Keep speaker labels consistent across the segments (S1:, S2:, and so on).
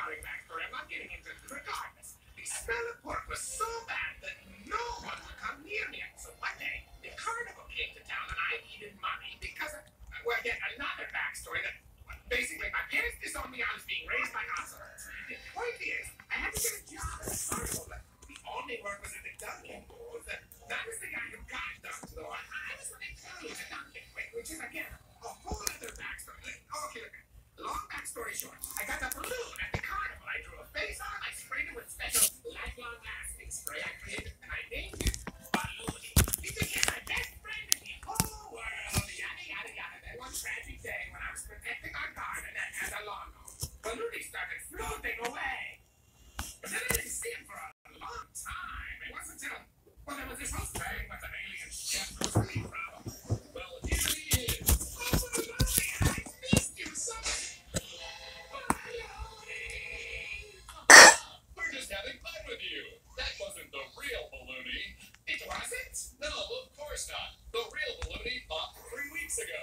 S1: boring backstory. I'm not getting into it. Regardless, the smell of pork was so bad that no one would come near me. So one day, the carnival came to town and I needed money because of, well, yet another backstory that basically my parents disowned me. I was being raised by ocelot. The point is, I had to get a job at a carnival. The only work was at the Dunkin' booth. That was the guy who got dunked, though. I was running through the Dunkin', which is, again, a whole other backstory. Okay, look. Long backstory short, I got the balloon at the carnival. I drew a face on it. I sprayed it with special lifelong lasting spray I created, and I named it Balloony. He became my best friend in the whole world. Yada, yada, yada. Then one tragic day when I was protecting our garden as a lawnmower, Balloony started floating away. But then I didn't see him for a long time. It wasn't until, well, there was this whole thing with an alien ship. It was really a problem. Well, here he is. Oh, Balloony, I missed you so much.
S2: We're just having fun with you. That wasn't the real Balloony.
S1: It wasn't?
S2: No, of course not. The real Balloony popped 3 weeks ago.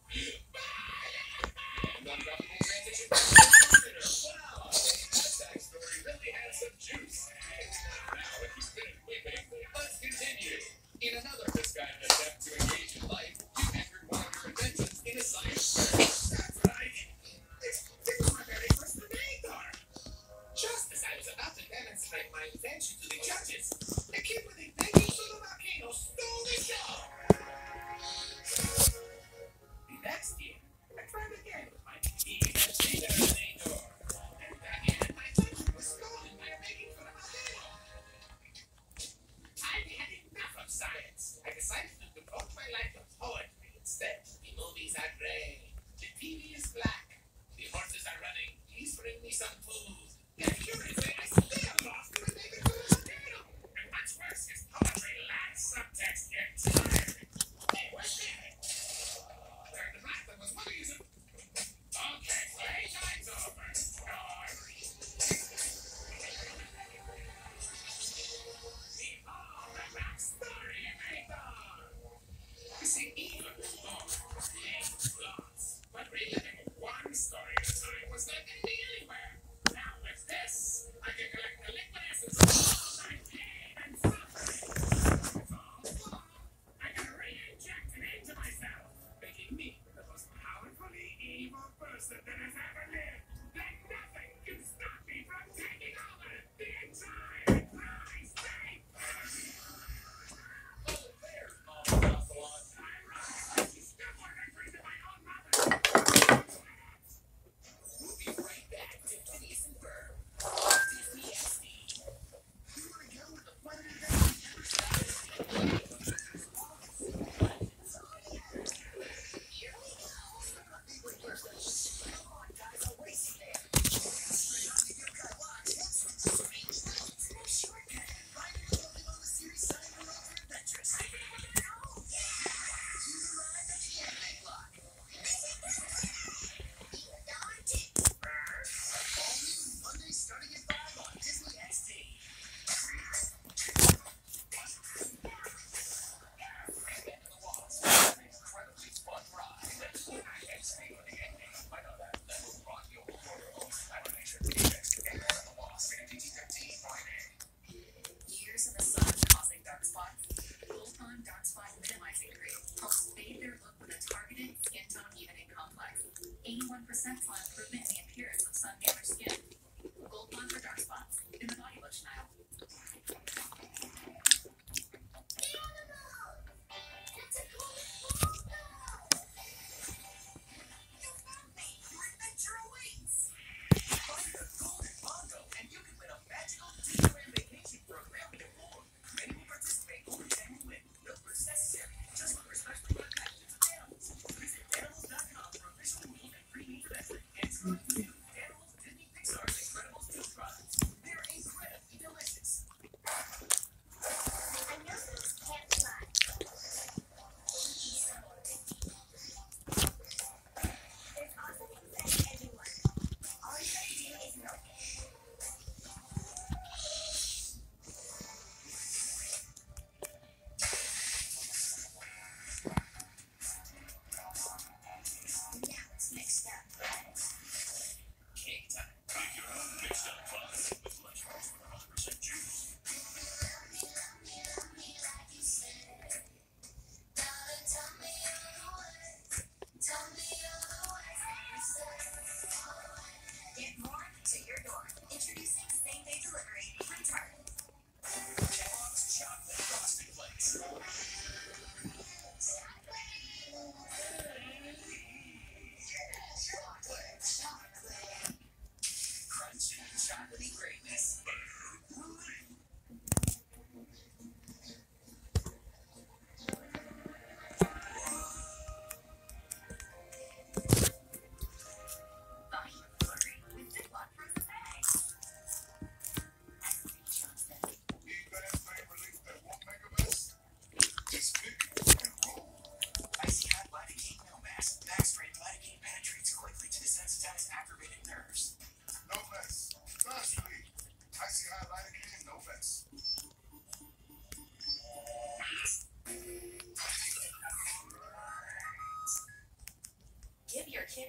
S2: And unwrappable transition. Wow, that backstory really has some juice. Now, if you've been weeping, let's continue. In another misguided attempt to engage in life, you entered one of your inventions in a science fair.
S1: That's right. It was my very first inventor. Just as I was about to demonstrate my invention to the judges, the kid with the baby soda volcano stole the show. The next year, I tried again with my Terminator. And again, my invention was stolen by a baking soda volcano. I had enough of science. I decided to devote my life to poetry instead. The movies are gray. The TV is black. The horses are running. Please bring me some food. Yet curiously, I still lost to the baby soda volcano. And what's worse is poetry lacks subtext entirely. Hey, where's Derek? The black was one reason. Okay, playtime's over. Behold the backstory of Aethon. You see, even before playing plots, but reliving one story at a time was not getting me anywhere.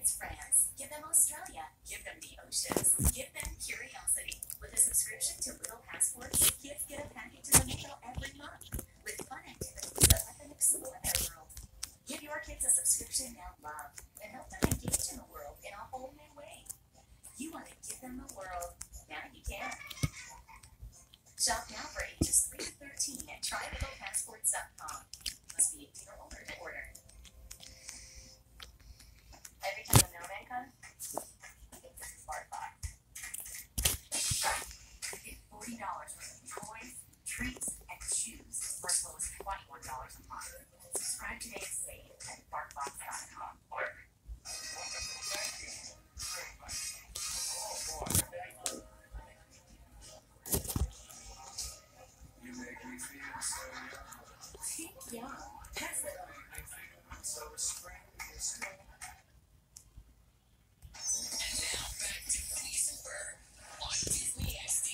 S3: kids France. Give them Australia. Give them the oceans. Give them curiosity. With a subscription to Little Passports, kids get a package in the mail every month with fun activities that let them explore their world. Give your kids a subscription they'll love and help them engage in the world in a whole new way. You want to give them the world. Now you can. Shop now for ages 3 to 13 at trylittlepassports.com. Must be 18 or older to order. Every time a mailman comes, it's a smart box. Get $40 worth of toys, treats, and shoes for as low as $21 a month. Subscribe today and save at barkbox.com.
S2: You make me feel so young.
S3: Think young. Pass it on.
S2: I think I'm so strange.
S4: And now back to Phineas and Ferb on Disney XD.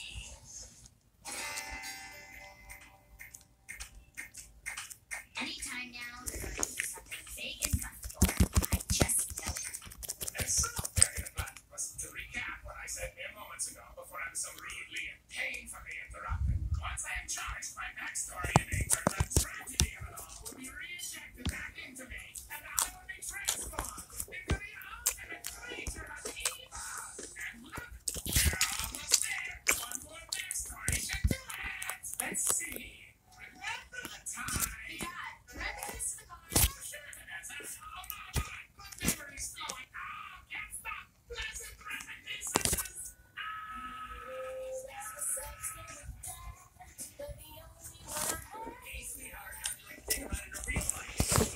S3: Anytime now, we're going to do something big and comfortable. I just know it.
S1: And so, very was to recap what I said mere moments ago before I was so rudely and painfully interrupted. Once I am charged, my backstory and anger and tragedy of it all will be reinjected back into me, and I will be transformed into the ultimate creature of evil. And look, we're almost there. One more backstory should do it. Let's see. Remember the time?
S3: Dad, remember this for the car?
S1: Oh, sure it is. Oh, my God. Good memories flowing. Oh, can't stop. Pleasant reminiscences.
S4: Hey, sweetheart, how'd you like to think about it in a real life?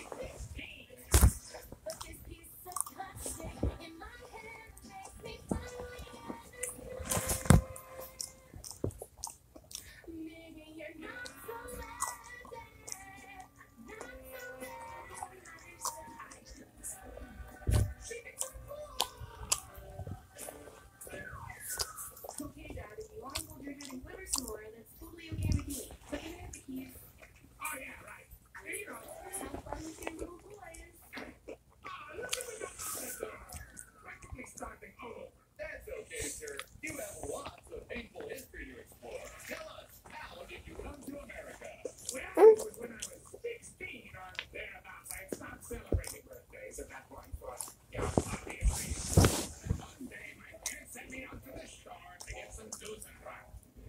S5: Okay, Dad, if you want to hold your head and glitter some more, that's totally okay with me. But you have the keys.
S1: Oh, yeah, right. There you go.
S5: Have fun with your little boys.
S1: Oh, look at the door. Practically starting over.
S2: That's okay, sir. You have lots of painful history to explore. Tell us, how did you come to America?
S1: Well, it was when I was 16 or thereabouts. I stopped celebrating birthdays at that point for, obvious reasons. And then one day, my parents sent me out to the shore to get some Dusenbach.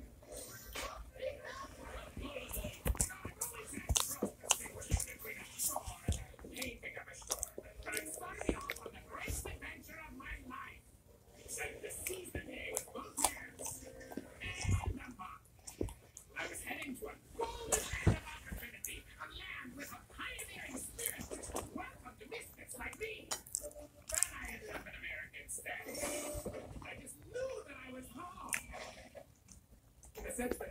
S1: I've always had trouble distinguishing between a shore and a painting of a shore. But it started off on the greatest adventure of my life. Except to seize the day with both hands and a mop. I was heading to a golden land of opportunity, a land with a pioneering spirit. Welcome to misfits like me. But I ended up in America instead. I just knew that I was home. In the sense that